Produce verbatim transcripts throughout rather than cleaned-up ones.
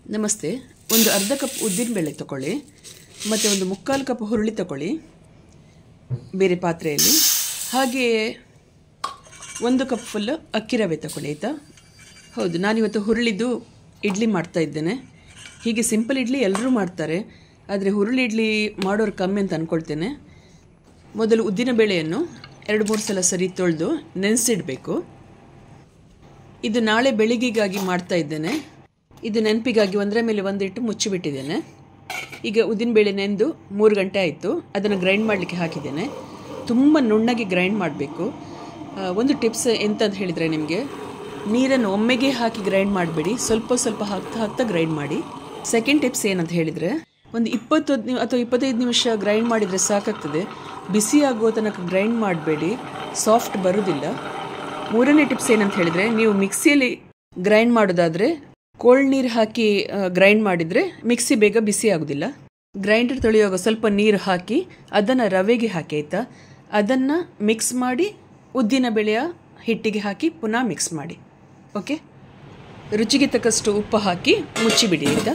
ನಮಸ್ತೆ. ಒಂದು ಅರ್ಧ ಕಪ್ ಉದ್ದಿನ ಬೇಳೆ ತಗೊಳ್ಳಿ ಮತ್ತು ಒಂದು ಮುಕ್ಕಾಲು ಕಪ್ ಹುರುಳಿ ತಗೊಳ್ಳಿ ಬೇರೆ ಪಾತ್ರೆಯಲ್ಲಿ. ಹಾಗೆಯೇ ಒಂದು ಕಪ್ ಫುಲ್ ಅಕ್ಕಿ ರವೆ ತಗೊಳ್ಳಿ, ಆಯಿತಾ? ಹೌದು, ನಾನಿವತ್ತು ಹುರುಳಿದು ಇಡ್ಲಿ ಮಾಡ್ತಾ ಇದ್ದೇನೆ. ಹೀಗೆ ಸಿಂಪಲ್ ಇಡ್ಲಿ ಎಲ್ಲರೂ ಮಾಡ್ತಾರೆ, ಆದರೆ ಹುರುಳಿ ಇಡ್ಲಿ ಮಾಡೋರು ಕಮ್ಮಿ ಅಂತ ಅಂದ್ಕೊಳ್ತೇನೆ. ಮೊದಲು ಉದ್ದಿನ ಬೇಳೆಯನ್ನು ಎರಡು ಮೂರು ಸಲ ಸರಿ ತೊಳೆದು ನೆನೆಸಿಡಬೇಕು. ಇದು ನಾಳೆ ಬೆಳಿಗ್ಗೆಗಾಗಿ ಮಾಡ್ತಾ ಇದ್ದೇನೆ. ಇದು ನೆನಪಿಗಾಗಿ ಒಂದರ ಮೇಲೆ ಒಂದಿಟ್ಟು ಮುಚ್ಚಿಬಿಟ್ಟಿದ್ದೇನೆ. ಈಗ ಉದ್ದಿನಬೇಳೆ ನೆಂದು ಮೂರು ಗಂಟೆ ಆಯಿತು. ಅದನ್ನು ಗ್ರೈಂಡ್ ಮಾಡಲಿಕ್ಕೆ ಹಾಕಿದ್ದೇನೆ. ತುಂಬ ನುಣ್ಣಗೆ ಗ್ರೈಂಡ್ ಮಾಡಬೇಕು. ಒಂದು ಟಿಪ್ಸ್ ಎಂತಂತ ಹೇಳಿದರೆ, ನಿಮಗೆ ನೀರನ್ನು ಒಮ್ಮೆಗೆ ಹಾಕಿ ಗ್ರೈಂಡ್ ಮಾಡಬೇಡಿ, ಸ್ವಲ್ಪ ಸ್ವಲ್ಪ ಹಾಕ್ತಾ ಹಾಕ್ತಾ ಗ್ರೈಂಡ್ ಮಾಡಿ. ಸೆಕೆಂಡ್ ಟಿಪ್ಸ್ ಏನಂತ ಹೇಳಿದರೆ, ಒಂದು ಇಪ್ಪತ್ತು ಅಥವಾ ಇಪ್ಪತ್ತೈದು ನಿಮಿಷ ಗ್ರೈಂಡ್ ಮಾಡಿದರೆ ಸಾಕಾಗ್ತದೆ. ಬಿಸಿ ಆಗುವ ತನಕ ಗ್ರೈಂಡ್ ಮಾಡಬೇಡಿ, ಸಾಫ್ಟ್ ಬರೋದಿಲ್ಲ. ಮೂರನೇ ಟಿಪ್ಸ್ ಏನಂತ ಹೇಳಿದರೆ, ನೀವು ಮಿಕ್ಸಿಯಲ್ಲಿ ಗ್ರೈಂಡ್ ಮಾಡೋದಾದರೆ ಕೋಲ್ಡ್ ನೀರು ಹಾಕಿ ಗ್ರೈಂಡ್ ಮಾಡಿದರೆ ಮಿಕ್ಸಿ ಬೇಗ ಬಿಸಿ ಆಗೋದಿಲ್ಲ. ಗ್ರೈಂಡರ್ ತೊಳೆಯುವಾಗ ಸ್ವಲ್ಪ ನೀರು ಹಾಕಿ ಅದನ್ನು ರವೆಗೆ ಹಾಕಿ, ಆಯಿತಾ? ಅದನ್ನು ಮಿಕ್ಸ್ ಮಾಡಿ ಉದ್ದಿನ ಬೇಳೆಯ ಹಿಟ್ಟಿಗೆ ಹಾಕಿ ಪುನಃ ಮಿಕ್ಸ್ ಮಾಡಿ. ಓಕೆ, ರುಚಿಗೆ ತಕ್ಕಷ್ಟು ಉಪ್ಪು ಹಾಕಿ ಮುಚ್ಚಿಬಿಡಿ, ಆಯಿತಾ?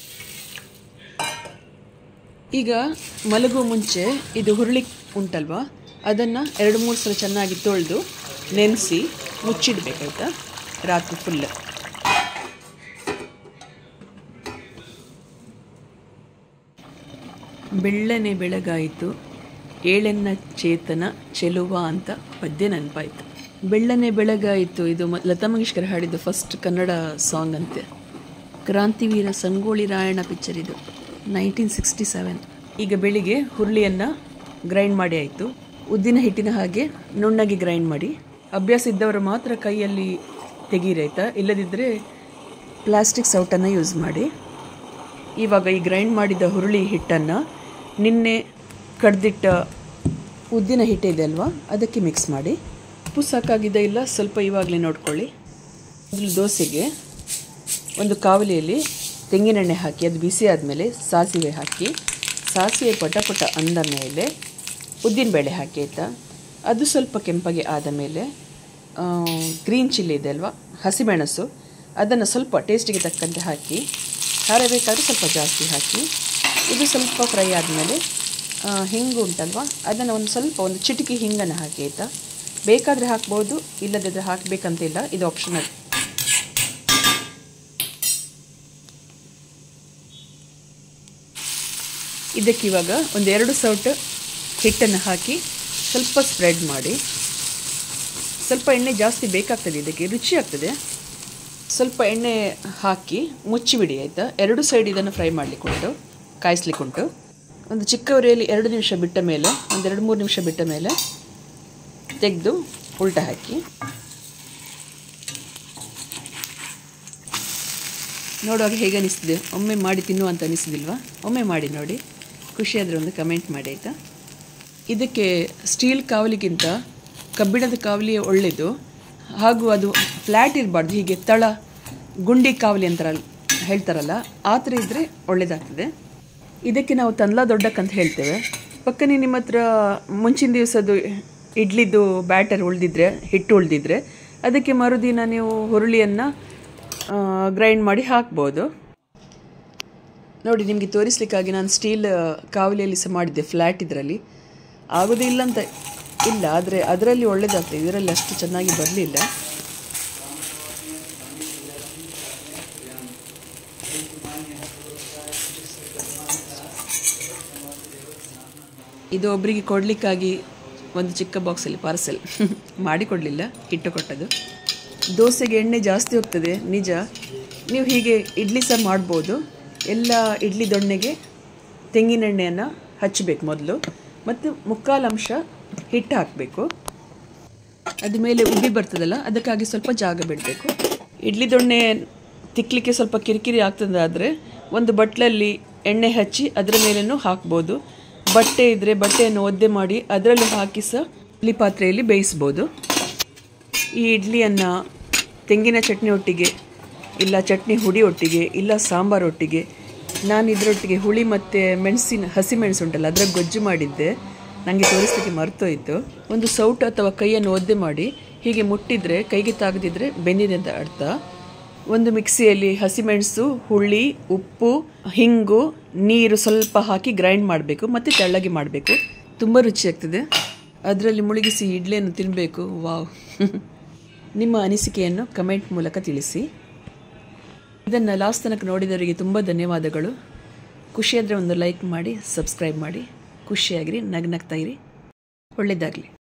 ಈಗ ಮಲಗುವ ಮುಂಚೆ ಇದು ಹುರುಳಿ ಉಂಟಲ್ವಾ, ಅದನ್ನು ಎರಡು ಮೂರು ಸಲ ಚೆನ್ನಾಗಿ ತೊಳೆದು ನೆನೆಸಿ ಮುಚ್ಚಿಡಬೇಕಾಯ್ತಾ, ರಾತ್ರಿ ಫುಲ್. ಬೆಳ್ಳನೆ ಬೆಳಗಾಯಿತು ಏಳೆನ್ನ ಚೇತನ ಚೆಲುವ ಅಂತ ಪದ್ಯ ನೆನಪಾಯಿತು. ಬೆಳ್ಳನೆ ಬೆಳಗಾಯಿತು, ಇದು ಮ ಲತಾ ಮಂಗೇಶ್ಕರ್ ಹಾಡಿದ್ದು ಫಸ್ಟ್ ಕನ್ನಡ ಸಾಂಗ್ ಅಂತೆ. ಕ್ರಾಂತಿವೀರ ಸಂಗೊಳ್ಳಿ ರಾಯಣ್ಣ ಪಿಕ್ಚರ್ ಇದು, ನೈನ್ಟೀನ್ ಸಿಕ್ಸ್ಟಿ ಸೆವೆನ್. ಈಗ ಬೆಳಿಗ್ಗೆ ಹುರುಳಿಯನ್ನು ಗ್ರೈಂಡ್ ಮಾಡಿ ಆಯಿತು. ಉದ್ದಿನ ಹಿಟ್ಟಿನ ಹಾಗೆ ನುಣ್ಣಗೆ ಗ್ರೈಂಡ್ ಮಾಡಿ. ಅಭ್ಯಾಸ ಇದ್ದವರು ಮಾತ್ರ ಕೈಯಲ್ಲಿ ತೆಗೀರಿ, ಆಯಿತಾ? ಇಲ್ಲದಿದ್ದರೆ ಪ್ಲಾಸ್ಟಿಕ್ ಸೌಟನ್ನು ಯೂಸ್ ಮಾಡಿ. ಇವಾಗ ಈ ಗ್ರೈಂಡ್ ಮಾಡಿದ ಹುರುಳಿ ಹಿಟ್ಟನ್ನು ನಿನ್ನೆ ಕಡ್ದಿಟ್ಟ ಉದ್ದಿನ ಹಿಟ್ಟಿದೆ ಅಲ್ವಾ, ಅದಕ್ಕೆ ಮಿಕ್ಸ್ ಮಾಡಿ. ಉಪ್ಪು ಸಾಕಾಗಿದೆ ಇಲ್ಲ ಸ್ವಲ್ಪ ಇವಾಗಲೇ ನೋಡ್ಕೊಳ್ಳಿ. ಮೊದಲು ದೋಸೆಗೆ ಒಂದು ಕಾವಲಿಯಲ್ಲಿ ತೆಂಗಿನೆಣ್ಣೆ ಹಾಕಿ ಅದು ಬಿಸಿ ಆದಮೇಲೆ ಸಾಸಿವೆ ಹಾಕಿ, ಸಾಸಿವೆ ಪಟ ಪಟ ಅಂದ ಮೇಲೆ ಉದ್ದಿನಬೇಳೆ ಹಾಕಿ, ಆಯಿತಾ? ಅದು ಸ್ವಲ್ಪ ಕೆಂಪಗೆ ಆದ ಮೇಲೆ ಗ್ರೀನ್ ಚಿಲ್ಲಿ ಇದೆ ಅಲ್ವಾ, ಹಸಿಮೆಣಸು, ಅದನ್ನು ಸ್ವಲ್ಪ ಟೇಸ್ಟಿಗೆ ತಕ್ಕಂತೆ ಹಾಕಿ, ಖಾರ ಬೇಕಾದರೆ ಸ್ವಲ್ಪ ಜಾಸ್ತಿ ಹಾಕಿ. ಇದು ಸ್ವಲ್ಪ ಫ್ರೈ ಆದಮೇಲೆ ಹಿಂಗು ಉಂಟಲ್ವ, ಅದನ್ನು ಒಂದು ಸ್ವಲ್ಪ ಒಂದು ಚಿಟಿಕೆ ಹಿಂಗನ್ನು ಹಾಕಿ, ಆಯಿತಾ? ಬೇಕಾದರೆ ಹಾಕ್ಬೋದು, ಇಲ್ಲದಿದ್ದರೆ ಹಾಕಬೇಕಂತಿಲ್ಲ, ಇದು ಆಪ್ಷನಲ್. ಇದಕ್ಕಿವಾಗ ಒಂದೆರಡು ಸೌಟು ಹಿಟ್ಟನ್ನು ಹಾಕಿ ಸ್ವಲ್ಪ ಸ್ಪ್ರೆಡ್ ಮಾಡಿ. ಸ್ವಲ್ಪ ಎಣ್ಣೆ ಜಾಸ್ತಿ ಬೇಕಾಗ್ತದೆ, ಇದಕ್ಕೆ ರುಚಿ ಆಗ್ತದೆ. ಸ್ವಲ್ಪ ಎಣ್ಣೆ ಹಾಕಿ ಮುಚ್ಚಿಬಿಡಿ, ಆಯಿತಾ? ಎರಡು ಸೈಡ್ ಇದನ್ನು ಫ್ರೈ ಮಾಡಲಿಕ್ಕೆ ಉಂಟು, ಕಾಯಿಸ್ಲಿಕ್ಕೆ ಉಂಟು. ಒಂದು ಚಿಕ್ಕ ಉರಿಯಲ್ಲಿ ಎರಡು ನಿಮಿಷ ಬಿಟ್ಟ ಮೇಲೆ, ಒಂದೆರಡು ಮೂರು ನಿಮಿಷ ಬಿಟ್ಟ ಮೇಲೆ ತೆಗೆದು ಉಲ್ಟ ಹಾಕಿ. ನೋಡುವಾಗ ಹೇಗೆ ಅನಿಸ್ತಿದೆ? ಒಮ್ಮೆ ಮಾಡಿ ತಿನ್ನುವಂತ ಅನಿಸಿದಿಲ್ವಾ? ಒಮ್ಮೆ ಮಾಡಿ ನೋಡಿ, ಖುಷಿಯಾದರೆ ಒಂದು ಕಮೆಂಟ್ ಮಾಡಿ, ಆಯಿತಾ? ಇದಕ್ಕೆ ಸ್ಟೀಲ್ ಕಾವಲಿಗಿಂತ ಕಬ್ಬಿಣದ ಕಾವಲಿಯೇ ಒಳ್ಳೆಯದು. ಹಾಗೂ ಅದು ಫ್ಲ್ಯಾಟ್ ಇರಬಾರ್ದು, ಹೀಗೆ ತಳ ಗುಂಡಿ ಕಾವಲಿ ಅಂತಾರಲ್ಲ ಹೇಳ್ತಾರಲ್ಲ, ಆ ಥರ ಇದ್ದರೆ ಒಳ್ಳೆಯದಾಗ್ತದೆ. ಇದಕ್ಕೆ ನಾವು ತನ್ಲಾ ದೊಡ್ಡಕ್ಕಂತ ಹೇಳ್ತೇವೆ. ಪಕ್ಕನೆ ನಿಮ್ಮ ಹತ್ರ ಮುಂಚಿನ ದಿವಸದ್ದು ಇಡ್ಲಿದ್ದು ಬ್ಯಾಟರ್ ಉಳಿದಿದ್ರೆ, ಹಿಟ್ಟು ಉಳಿದಿದ್ರೆ, ಅದಕ್ಕೆ ಮರುದಿನ ನೀವು ಹುರುಳಿಯನ್ನು ಗ್ರೈಂಡ್ ಮಾಡಿ ಹಾಕ್ಬೋದು. ನೋಡಿ, ನಿಮಗೆ ತೋರಿಸ್ಲಿಕ್ಕಾಗಿ ನಾನು ಸ್ಟೀಲ್ ಕಾವಲಿಯಲ್ಲಿ ಸಹ ಮಾಡಿದ್ದೆ, ಫ್ಲ್ಯಾಟ್ ಇದರಲ್ಲಿ ಆಗೋದೇ ಇಲ್ಲ ಅಂತ ಇಲ್ಲ, ಆದರೆ ಅದರಲ್ಲಿ ಒಳ್ಳೆಯದಾಗ್ತದೆ, ಇದರಲ್ಲಿ ಅಷ್ಟು ಚೆನ್ನಾಗಿ ಬರಲಿಲ್ಲ. ಇದು ಒಬ್ಬರಿಗೆ ಕೊಡಲಿಕ್ಕಾಗಿ ಒಂದು ಚಿಕ್ಕ ಬಾಕ್ಸಲ್ಲಿ ಪಾರ್ಸೆಲ್ ಮಾಡಿ ಕೊಡಲಿಲ್ಲ, ಹಿಟ್ಟು ಕೊಟ್ಟದು. ದೋಸೆಗೆ ಎಣ್ಣೆ ಜಾಸ್ತಿ ಹೋಗ್ತದೆ ನಿಜ. ನೀವು ಹೀಗೆ ಇಡ್ಲಿ ಸಹ ಮಾಡ್ಬೋದು. ಎಲ್ಲ ಇಡ್ಲಿ ದೊಣ್ಣೆಗೆ ತೆಂಗಿನೆಣ್ಣೆಯನ್ನು ಹಚ್ಚಬೇಕು ಮೊದಲು, ಮತ್ತು ಮುಕ್ಕಾಲು ಅಂಶ ಹಿಟ್ಟು ಹಾಕಬೇಕು. ಅದು ಮೇಲೆ ಉಬ್ಬಿ ಬರ್ತದಲ್ಲ, ಅದಕ್ಕಾಗಿ ಸ್ವಲ್ಪ ಜಾಗ ಬಿಡಬೇಕು. ಇಡ್ಲಿ ದೊಣ್ಣೆ ತಿಕ್ಕಲಿಕ್ಕೆ ಸ್ವಲ್ಪ ಕಿರಿಕಿರಿ ಆಗ್ತದಾದರೆ ಒಂದು ಬಟ್ಲಲ್ಲಿ ಎಣ್ಣೆ ಹಚ್ಚಿ ಅದರ ಮೇಲೇನೂ ಹಾಕ್ಬೋದು. ಬಟ್ಟೆ ಇದ್ದರೆ ಬಟ್ಟೆಯನ್ನು ಒದ್ದೆ ಮಾಡಿ ಅದರಲ್ಲಿ ಹಾಕಿ ಸಹ ಇಡ್ಲಿ ಪಾತ್ರೆಯಲ್ಲಿ ಬೇಯಿಸ್ಬೋದು. ಈ ಇಡ್ಲಿಯನ್ನು ತೆಂಗಿನ ಚಟ್ನಿ ಒಟ್ಟಿಗೆ, ಇಲ್ಲ ಚಟ್ನಿ ಹುಡಿ ಒಟ್ಟಿಗೆ, ಇಲ್ಲ ಸಾಂಬಾರು ಒಟ್ಟಿಗೆ, ನಾನು ಇದರೊಟ್ಟಿಗೆ ಹುಳಿ ಮತ್ತು ಮೆಣಸಿನ ಹಸಿಮೆಣಸು ಉಂಟಲ್ಲ ಅದರ ಗೊಜ್ಜು ಮಾಡಿದ್ದೆ, ನನಗೆ ತೋರಿಸಲಿಕ್ಕೆ ಮರ್ತೋಯಿತು. ಒಂದು ಸೌಟು ಅಥವಾ ಕೈಯನ್ನು ಒದ್ದೆ ಮಾಡಿ ಹೀಗೆ ಮುಟ್ಟಿದರೆ, ಕೈಗೆ ತಾಗದಿದ್ದರೆ ಬೆಂದಿದೆ ಅಂತ ಅರ್ಥ. ಒಂದು ಮಿಕ್ಸಿಯಲ್ಲಿ ಹಸಿಮೆಣಸು, ಹುಳಿ, ಉಪ್ಪು, ಹಿಂಗು, ನೀರು ಸ್ವಲ್ಪ ಹಾಕಿ ಗ್ರೈಂಡ್ ಮಾಡಬೇಕು ಮತ್ತು ತೆಳ್ಳಗೆ ಮಾಡಬೇಕು. ತುಂಬ ರುಚಿಯಾಗ್ತದೆ. ಅದರಲ್ಲಿ ಮುಳುಗಿಸಿ ಇಡ್ಲಿಯನ್ನು ತಿನ್ನಬೇಕು. ವಾವ್. ನಿಮ್ಮ ಅನಿಸಿಕೆಯನ್ನು ಕಮೆಂಟ್ ಮೂಲಕ ತಿಳಿಸಿ. ಇದನ್ನು ಲಾಸ್ಟ್ ತನಕ ನೋಡಿದವರಿಗೆ ತುಂಬ ಧನ್ಯವಾದಗಳು. ಖುಷಿಯಾದರೆ ಒಂದು ಲೈಕ್ ಮಾಡಿ, ಸಬ್ಸ್ಕ್ರೈಬ್ ಮಾಡಿ. ಖುಷಿಯಾಗಿರಿ, ನಗ್ನಗ್ತಾ ಇರಿ. ಒಳ್ಳೆಯದಾಗಲಿ.